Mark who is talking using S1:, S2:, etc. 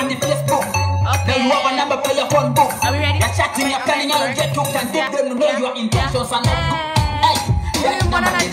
S1: on the Facebook. Now you have a number for your phone book.
S2: Are we ready?
S1: You're chatting, you're planning, you'll get hooked and give them to know your intentions are not good. Hey,